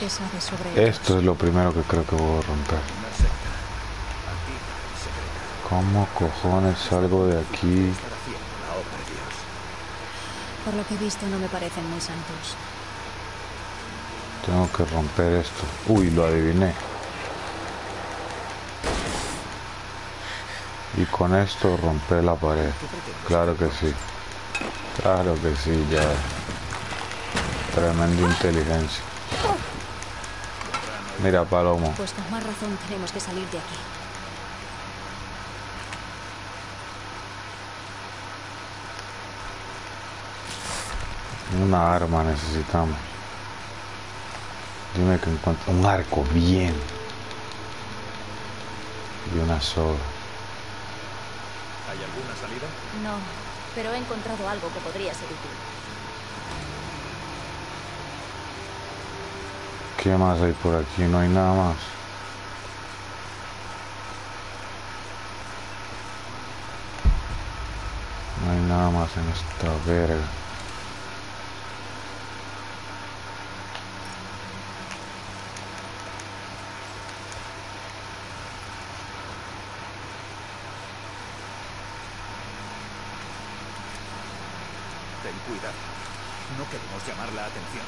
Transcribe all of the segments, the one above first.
¿Qué sabes sobre ellos? Esto es lo primero que creo que voy a romper. Una secta antigua y secreta. ¿Cómo cojones salgo de aquí? Estar haciendo la obra de Dios. Por lo que he visto no me parecen muy santos. Tengo que romper esto. Uy, lo adiviné. Y con esto romper la pared. Claro que sí. Claro que sí, ya. Tremenda inteligencia. Mira, Palomo. Pues con más razón tenemos que salir de aquí. Una arma necesitamos. Dime que encuentro un arco, bien. Y una soga. ¿Hay alguna salida? No, pero he encontrado algo que podría ser útil. ¿Qué más hay por aquí? No hay nada más. No hay nada más en esta verga. Ten cuidado. No queremos llamar la atención.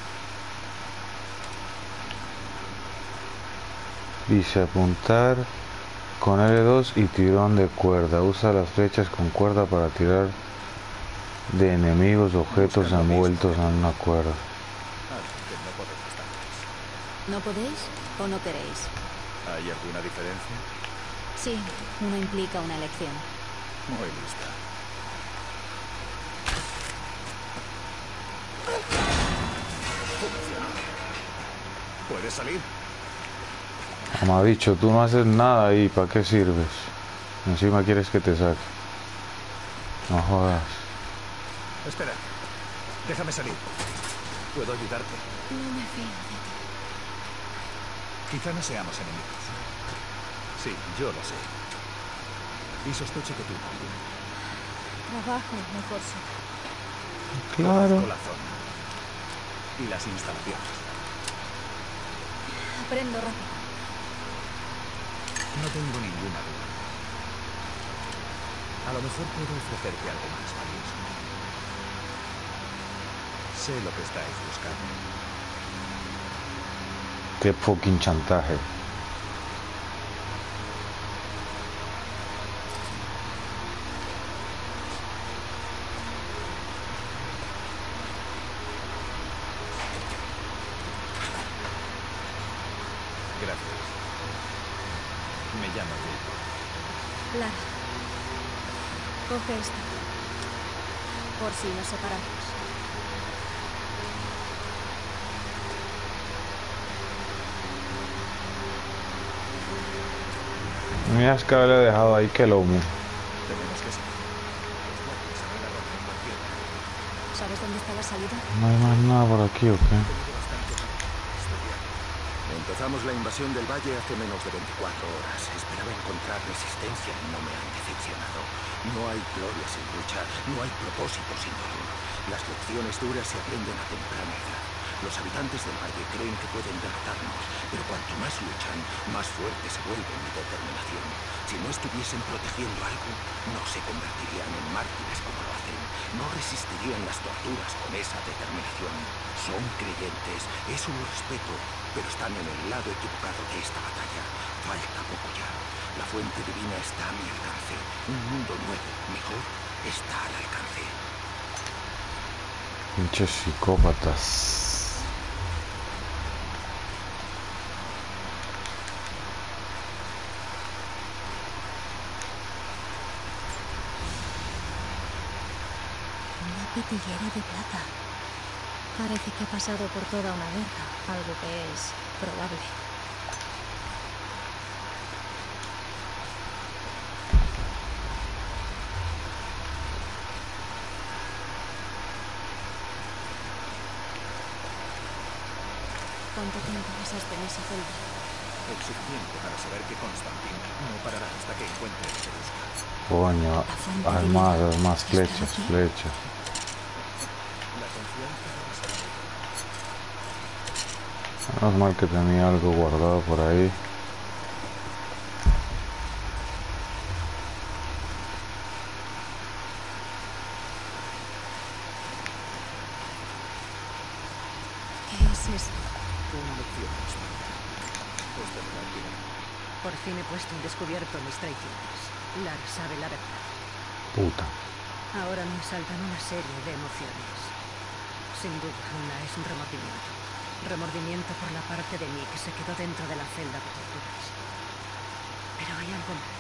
Dice apuntar con L2 y tirón de cuerda. Usa las flechas con cuerda para tirar de enemigos, objetos envueltos en una cuerda. Algo que no podemos darles. ¿No podéis o no queréis? ¿Hay alguna diferencia? Sí, una implica una elección. Muy lista. Funcionó. ¿Puedes salir? Mamabicho, tú no haces nada ahí, ¿para qué sirves? Encima quieres que te saque. No jodas. Espera. Déjame salir. ¿Puedo ayudarte? No me fío de ti. Quizá no seamos enemigos. Sí, yo lo sé. Y sospecho que tú también. Trabajo mejor solo. Claro. Conozco la zona. Y las instalaciones. Aprendo rápido. No tengo ninguna duda. A lo mejor puedo ofrecerte algo más valioso. Sé lo que estáis buscando. Qué fucking chantaje. Gracias. Me llamo Wilco. Lara. Coge esto. Por si nos separamos. Mira, es que le he dejado ahí que lo humo. Tenemos que salir. Los guardias se van a romper cualquier momento. ¿Sabes dónde está la salida? No hay más nada por aquí, ¿o qué? He tenido bastante para estudiar. Empezamos la invasión del valle hace menos de 24 horas. Esperaba encontrar resistencia y no me han decepcionado. No hay gloria sin lucha, no hay propósito sin dolor. Las lecciones duras se aprenden a temprana edad. Los habitantes del valle creen que pueden derrotarnos, pero cuanto más luchan, más fuerte se vuelve mi determinación. Si no estuviesen protegiendo algo, no se convertirían en mártires como lo hacen. No resistirían las torturas con esa determinación. Son creyentes, eso lo respeto, pero están en el lado equivocado de esta batalla. Falta poco ya. La fuente divina está a mi alcance. Un mundo nuevo, mejor, está al alcance. Pinches psicópatas. Una pitillera de plata. Parece que ha pasado por toda una guerra, algo que es probable. ¿Cuánto tiempo pasaste en esa celda? El suficiente para saber que Constantin no parará hasta que encuentre lo que busca. Coño, hay más flechas, flechas. La confianza de la salud. Menos mal que tenía algo guardado por ahí. ¿Qué es esto? Una lección más. Por fin he puesto en descubierto mis traiciones. Lara sabe la verdad. Puta. Ahora me saltan una serie de emociones. Sin duda, una es un remordimiento. Remordimiento por la parte de mí que se quedó dentro de la celda de torturas. Pero hay algo más.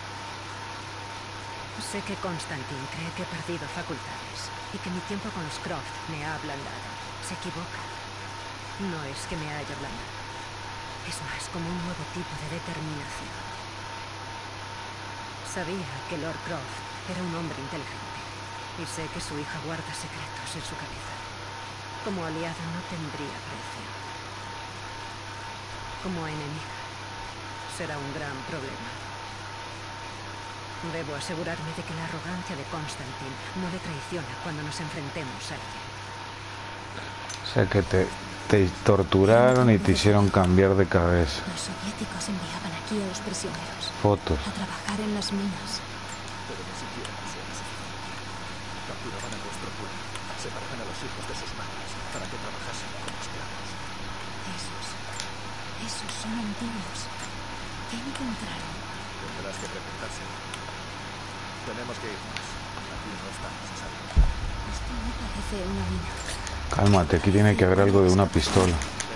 Sé que Constantine cree que he perdido facultades y que mi tiempo con los Croft me ha ablandado. Se equivoca. No es que me haya ablandado. Es más como un nuevo tipo de determinación. Sabía que Lord Croft era un hombre inteligente y sé que su hija guarda secretos en su cabeza. Como aliada no tendría precio. Como enemiga será un gran problema. Debo asegurarme de que la arrogancia de Constantine no le traiciona cuando nos enfrentemos a ella. O sea que te torturaron y te hicieron cambiar de cabeza. Los soviéticos enviaban aquí a los prisioneros Fotos. a trabajar en las minas. Pero ni siquiera eso era suficiente. Capturaban a vuestro pueblo, separaban a los hijos de sus madres para que trabajasen como esclavos. Esos son antiguos. ¿Qué encontraron? Tendrás que preguntárselo. Tenemos que irnos. Aquí no estamos a salvo. Esto no parece una mina. Cálmate, aquí tiene que haber algo de una pistola.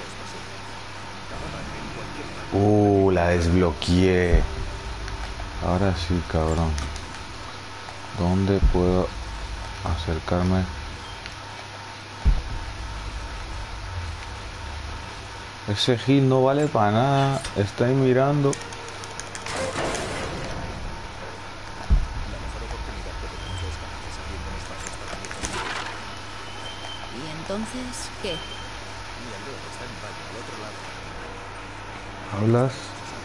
La desbloqueé. Ahora sí, cabrón. ¿Dónde puedo acercarme? Ese Gil no vale para nada. Está ahí mirando. ¿Y entonces qué? ¿Hablas?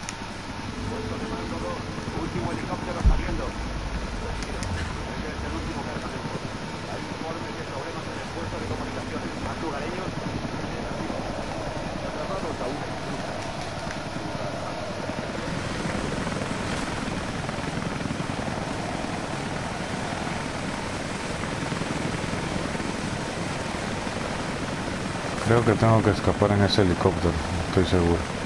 Último helicóptero saliendo. Este es el último cargamento. Hay informes de problemas en el puerto de comunicaciones. ¿Más lugareños? Atrapados a una intrusa. Creo que tengo que escapar en ese helicóptero. Estoy seguro.